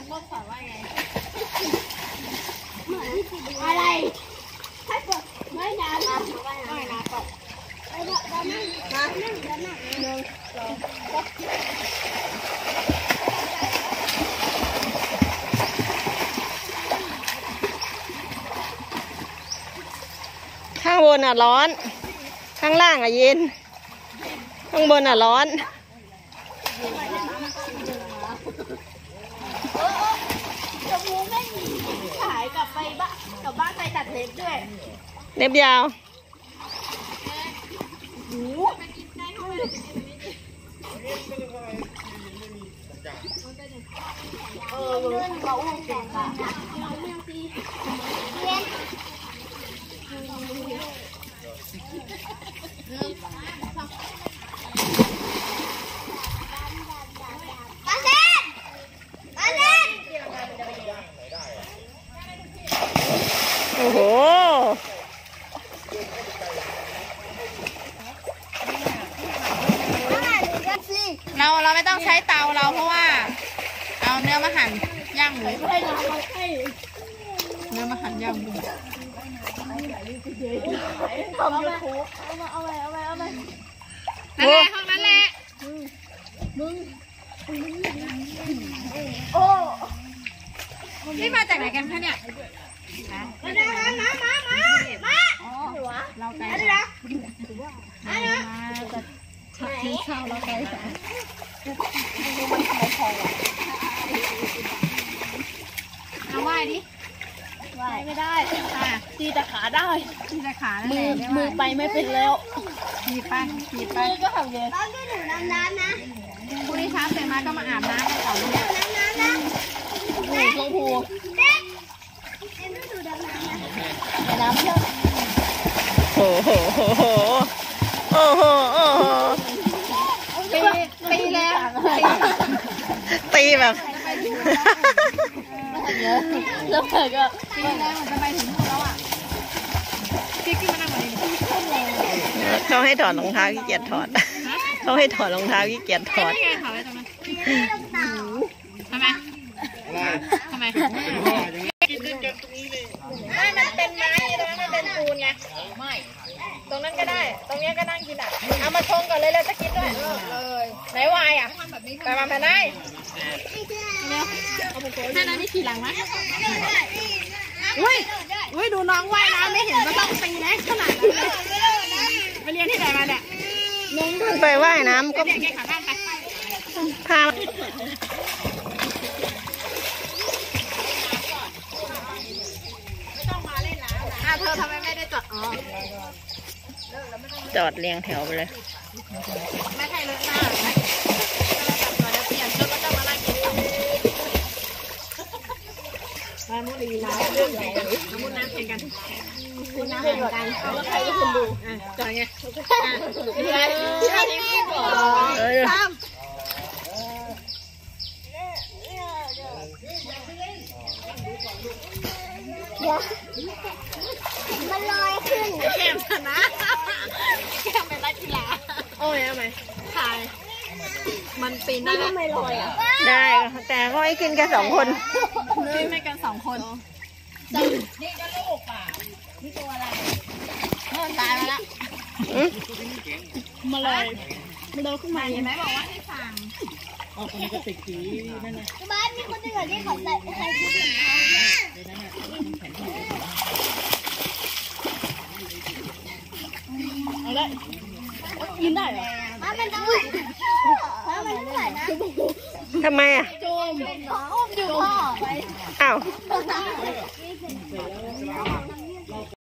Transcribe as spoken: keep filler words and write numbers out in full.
บอกสอนว่าไงอะไรให้กดไม่นานนะไม่นานกดไอ้เด็กด้านนั้นด้านนั้นด้านนั้นหนึ่งสองข้างบนอ่ะร้อนข้างล่างอ่ะเย็นข้างบนอ่ะร้อนจมูกไม่มีขายกลับไปบ้านกลับบ้านไปตัดเล็บด้วยเล็บยาวเออเรื่องเขาแก่ค่ะโอ้โหเราเราไม่ต้องใช้เตาเราเพราะว่าเอาเนื้อมาหั่นย่างหมูเนื้อมาหั่นย่างหมูทำยูทูบเอามาเอาไปเอาไปเอาไปนั่นแหละห้องนั้นแหละมึงโอ้นี่มาจากไหนกันคะเนี่ยมามามามามามาอ๋อเราไกลอะไรนะอะไรนะชักทิ้งข้าวเราไกลจ้ะเอาไหว้ดิไหวไม่ได้อ่ะตีแต่ขาได้ตีแต่ขามือมือไปไม่เป็นแล้วตีไปตีไปก็ทำเลยตอนที่หนูน้ำน้ำนะพรุ่งนี้เช้าตื่นมาก็มาอาบน้ำกันก่อนเลยน้ำน้ำนะโอ้โหโอ้โหเด็กเอ็มดูน้ำน้ำนะน้ำเยอะโอ้โหโอ้โหโอ้โหโอ้โหตีตีแล้วตีแบบแล้วเธอก็ตีแล้วมันจะไปถึงนู่นแล้วอ่ะพี่ขึ้นมานั่งก่อนดิเขาให้ถอดรองเท้าขี้เกียจถอดเขาให้ถอดรองเท้าขี้เกียจถอดไม่ไงถอดไว้ตรงนั้นทำไมทำไมไม่มันเป็นไม้ตรงนั้นมันเป็นปูนไงไม่ตรงนั้นก็ได้ตรงนี้ก็นั่งกินอ่ะเอามาชงก่อนเลยแล้วจะกินด้วยเลยไหนวายอ่ะไปมาแผ่นได้แค่นั้นนี่ขี่หลังไหมอุ้ยอุ้ยดูน้องว่ายน้ำไม่เห็นก็ต้องตีนะขนาดนั้นเลยไปเรียนที่ไหนมาเนี่ยน้องไปว่ายน้ำก็พาเธอทำไมไม่ได้จอดอ๋อจอดเรียงแถวไปเลยไม่ใช่เลยหน้าไม่เราจับก่อนแล้วเปลี่ยนชุดแล้วก็มาไล่กินต่อมามุลีน้ำเรื่องใหญ่น้ำมุน้ำแข่งกันคุณน้ำแข่งกันแล้วใครก็คุณดูอ่ะจอยไงอ่ะที่เราทิ้งที่ก่อนสามมันลอยขึ้นแก้มชนะแก้มเป็นนักกีฬาโอ้ยทำไมถ่ายมันปีนได้ไหมไม่ลอยอ่ะได้แต่ก็ให้กินแค่สองคนนี่ไม่กันสองคนนี่ก็ลูกอ่ะนี่ตัวอะไรมันตายมาแล้วมาเลยมาเลยขึ้นมาเห็นไหมบอกว่าให้สั่งอ๋อคนนี้ก็ติดสีนั่นแหละบ้านมีคนที่เหลือที่เขาใส่ใส่ชุดสีขาวเอาเลยกินได้เหรอมันมันต้องมันมันต้องไหวนะทำไมอ่ะจุ่มน้องอยู่พ่ออ้าว